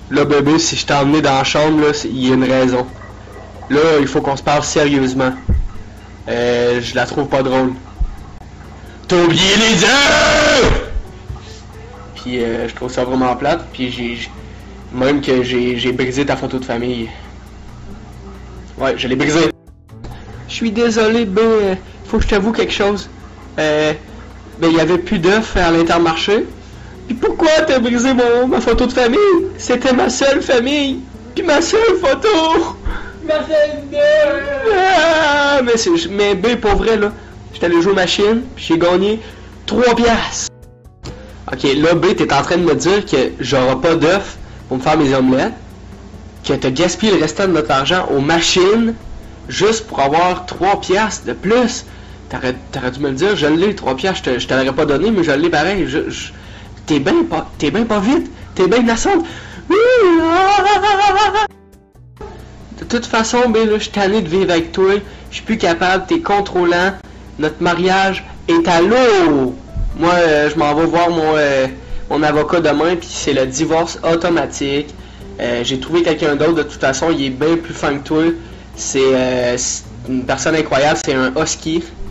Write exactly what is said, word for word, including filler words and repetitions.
Là, bébé, si je t'ai emmené dans la chambre, là, il y a une raison. Là, il faut qu'on se parle sérieusement. Euh, je la trouve pas drôle. T'as oublié les œufs! Puis euh, je trouve ça vraiment plate. Puis j'ai... Même que j'ai j'ai brisé ta photo de famille. Ouais, je l'ai brisé. Je suis désolé, ben, faut que je t'avoue quelque chose. Euh, ben, il y avait plus d'œufs à l'Intermarché. Puis pourquoi t'as brisé mon, ma photo de famille? C'était ma seule famille. Puis ma seule photo. Ma seule Ah, mais c'est, mais ben, pour vrai, là, j'étais allé jouer aux machines, puis j'ai gagné trois piastres. Ok, là, B, t'es en train de me dire que j'aurai pas d'œufs pour me faire mes omelettes, que t'as gaspillé le restant de notre argent aux machines, juste pour avoir trois piastres de plus. T'aurais, t'aurais dû me le dire, je l'ai, trois piastres, je te, je te l'aurais pas donné, mais je l'ai pareil. Je, je, t'es bien pas, t'es bien pas vite, t'es bien innocente. De toute façon, ben là, je suis tanné de vivre avec toi, je suis plus capable, t'es contrôlant, notre mariage est à l'eau. Moi, euh, je m'en vais voir mon, euh, mon avocat demain, puis c'est le divorce automatique. Euh, j'ai trouvé quelqu'un d'autre, de toute façon, il est bien plus fin que toi. C'est euh, une personne incroyable, c'est un husky.